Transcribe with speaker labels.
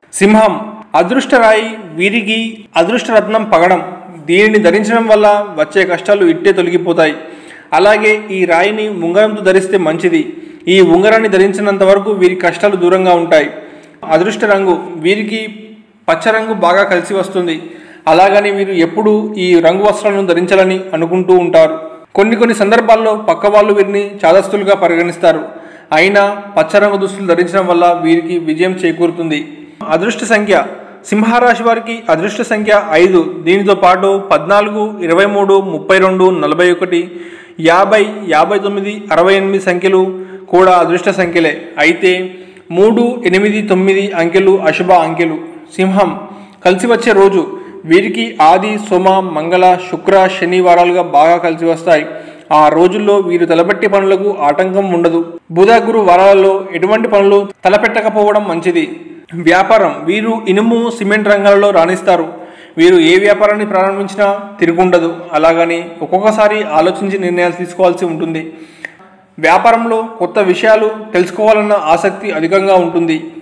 Speaker 1: సింహం, అదృష్టరాయి వీరికి అదృష్టరత్నం పగడం. దీనిని ధరించడం వల్ల వచ్చే కష్టాలు ఇట్టే తొలగిపోతాయి. అలాగే ఈ రాయిని ఉంగరంతో ధరిస్తే మంచిది. ఈ ఉంగరాన్ని ధరించినంత వరకు వీరి కష్టాలు దూరంగా ఉంటాయి. అదృష్ట రంగు వీరికి పచ్చ రంగు బాగా కలిసి వస్తుంది. అలాగని వీరు ఎప్పుడూ ఈ రంగు వస్త్రాలను ధరించాలని అనుకుంటూ ఉంటారు. కొన్ని సందర్భాల్లో పక్క వాళ్ళు వీరిని చాదస్తులుగా పరిగణిస్తారు. అయినా పచ్చ రంగు దుస్తులు ధరించడం వల్ల వీరికి విజయం చేకూరుతుంది. అదృష్ట సంఖ్య, సింహరాశి వారికి అదృష్ట సంఖ్య 5. దీనితో పాటు 14, 23, 32, 41, 50, 59, 68 సంఖ్యలు కూడా అదృష్ట సంఖ్యలే. అయితే 3, 8, 9 అంకెలు అశుభ అంకెలు. సింహం, కలిసి వచ్చే రోజు వీరికి ఆది, సోమ, మంగళ, శుక్ర, శని వారాలుగా బాగా కలిసి వస్తాయి. ఆ రోజుల్లో వీరు తలపెట్టే పనులకు ఆటంకం ఉండదు. బుధ, గురు వారాలలో ఎటువంటి పనులు తలపెట్టకపోవడం మంచిది. వ్యాపారం, వీరు ఇనుము, సిమెంట్ రంగాలలో రాణిస్తారు. వీరు ఏ వ్యాపారాన్ని ప్రారంభించినా తిరుగుండదు. అలాగని ఒక్కొక్కసారి ఆలోచించి నిర్ణయాలు తీసుకోవాల్సి ఉంటుంది. వ్యాపారంలో కొత్త విషయాలు తెలుసుకోవాలన్న ఆసక్తి అధికంగా ఉంటుంది.